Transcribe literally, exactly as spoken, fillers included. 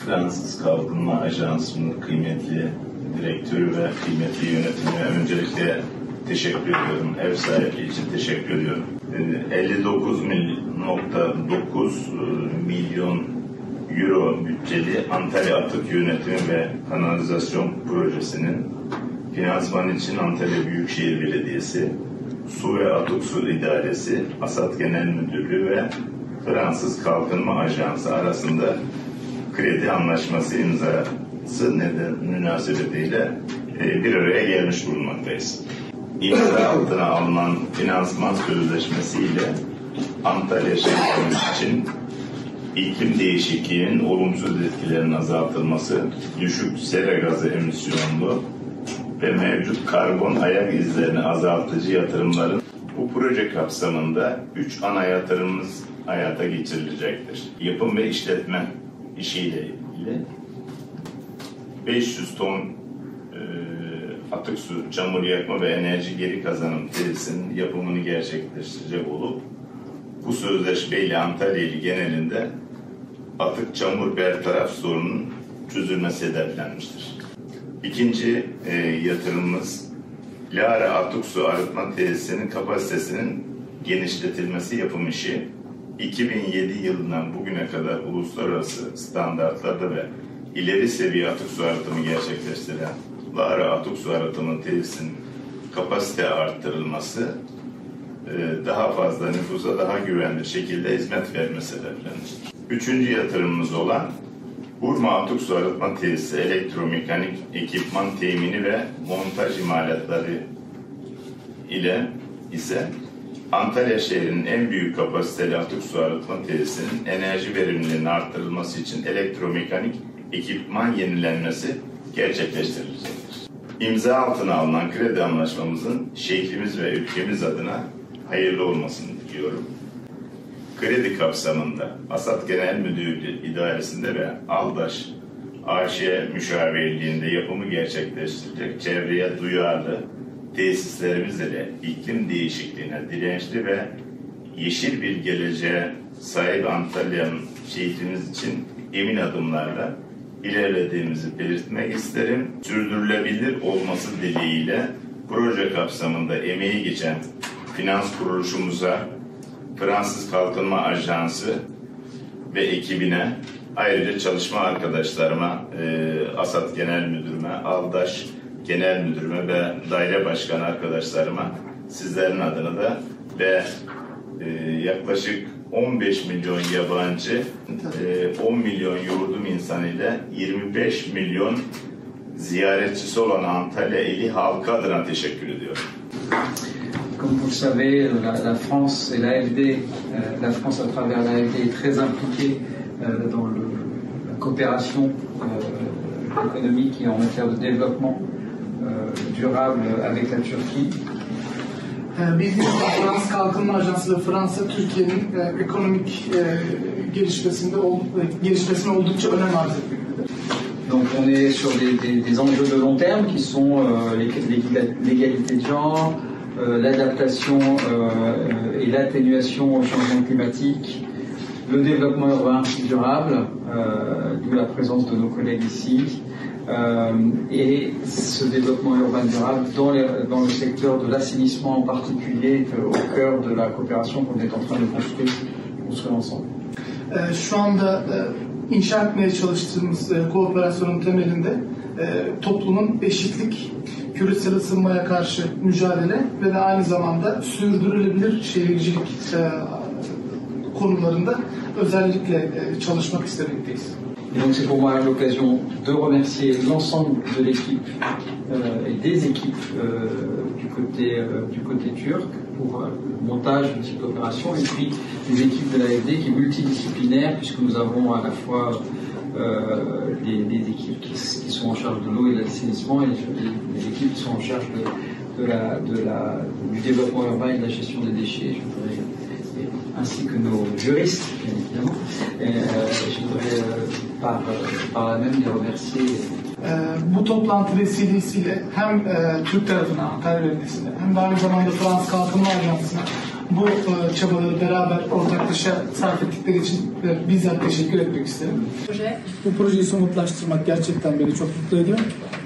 Fransız Kalkınma Ajansı'nın kıymetli direktörü ve kıymetli yönetimine öncelikle teşekkür ediyorum. Ev sahipliği için teşekkür ediyorum. elli dokuz nokta dokuz milyon euro bütçeli Antalya Atık Yönetimi ve Kanalizasyon Projesi'nin finansmanı için Antalya Büyükşehir Belediyesi, Su ve Atık Su İdaresi, ASAD Genel Müdürlüğü ve Fransız Kalkınma Ajansı arasında kredi anlaşması imzası neden münasebetiyle bir araya gelmiş bulunmaktayız. İmza altına alınan finansman sözleşmesiyle Antalya şehrimiz için iklim değişikliğinin olumsuz etkilerinin azaltılması, düşük sera gazı emisyonlu ve mevcut karbon ayak izlerini azaltıcı yatırımların bu proje kapsamında üç ana yatırımımız hayata geçirilecektir. Yapım ve işletme işiyle ilgili beş yüz ton e, atık su, çamur yakma ve enerji geri kazanım tesisinin yapımını gerçekleştirecek olup bu sözleşmeyle Antalya ili genelinde atık çamur bertaraf sorunun çözülmesi hedeflenmiştir. İkinci e, yatırımımız Lara Atık Su Arıtma Tesisinin kapasitesinin genişletilmesi yapım işi. iki bin yedi yılından bugüne kadar uluslararası standartlarda ve ileri seviye atık su arıtımı gerçekleştiren Lara Atık Su Arıtımı Tesisinin kapasite arttırılması, daha fazla nüfusa daha güvenli şekilde hizmet vermesi hedeflenmiştir. Üçüncü yatırımımız olan Burma Atık Su Arıtma Tesisi elektromekanik ekipman temini ve montaj imalatları ile ise Antalya şehrinin en büyük kapasiteli atık su arıtma tesisinin enerji verimliliğinin arttırılması için elektromekanik ekipman yenilenmesi gerçekleştirilecektir. İmza altına alınan kredi anlaşmamızın şehrimiz ve ülkemiz adına hayırlı olmasını diliyorum. Kredi kapsamında ASAD Genel Müdürlüğü İdaresi'nde ve Aldaş A Ş müşavirliğinde yapımı gerçekleştirecek çevreye duyarlı tesislerimiz ile iklim değişikliğine dirençli ve yeşil bir geleceğe sahip Antalya'nın şehrimiz için emin adımlarla ilerlediğimizi belirtmek isterim. Sürdürülebilir olması dileğiyle proje kapsamında emeği geçen finans kuruluşumuza, Fransız Kalkınma Ajansı ve ekibine, ayrıca çalışma arkadaşlarıma, e, ASAD Genel Müdürüme, Aldaş Genel Müdürüme ve daire başkanı arkadaşlarıma sizlerin adına da ve e, yaklaşık on beş milyon yabancı, e, on milyon yurdum insanı ile yirmi beş milyon ziyaretçisi olan Antalya ili halkı adına teşekkür ediyorum. Comme vous le savez, la, la France et l'A F D, euh, la France à travers l'A F D est très impliquée euh, dans le, la coopération euh, économique et en matière de développement durable avec la Turquie. Bildiğiniz gibi Fransız Kalkınma Ajansı ve Fransa Türkiye'nin ekonomik gelişmesinde gelişmesine oldukça önem arz etmektedir. Donc on est sur des, des, des enjeux de long terme qui sont euh, l'égalité de genre, euh, l'adaptation euh, et l'atténuation au changement climatique, le développement urbain durable, euh, d'où la présence de nos collègues ici. Euh, et ce développement urbain durable dans, les, dans le secteur de l'assainissement en particulier est au cœur de la coopération qu'on est en train de construire, construire ensemble. Ee, şu anda e, inşa etmeye çalıştığımız e, kooperasyonun temelinde e, toplumun eşitlik, küresel ısınmaya karşı mücadele ve de aynı zamanda sürdürülebilir şehircilik e, konularında özellikle e, çalışmak istemekteyiz. Et donc c'est pour moi l'occasion de remercier l'ensemble de l'équipe euh, et des équipes euh, du côté euh, du côté turc pour euh, le montage de cette opération et puis les équipes de l'A F D qui est multidisciplinaire puisque nous avons à la fois euh, des, des équipes qui, qui sont en charge de l'eau et de l'assainissement et les, les équipes qui sont en charge de, de la, de la, du développement urbain et de la gestion des déchets. Je voudrais, ainsi que nos juristes, bien évidemment. Et, euh, je voudrais euh, par, par la même les remercier. Bu toplantı vesilesiyle hem e, Türk tarafına, Antalya Belediyesi'ne hem de aynı zamanda Fransız Kalkınma Ajansı'na bu e, çabaları beraber ortaklaşa sarf ettikleri için e, bizzat teşekkür etmek isterim. Proje. Bu projeyi somutlaştırmak gerçekten beni çok mutlu ediyor.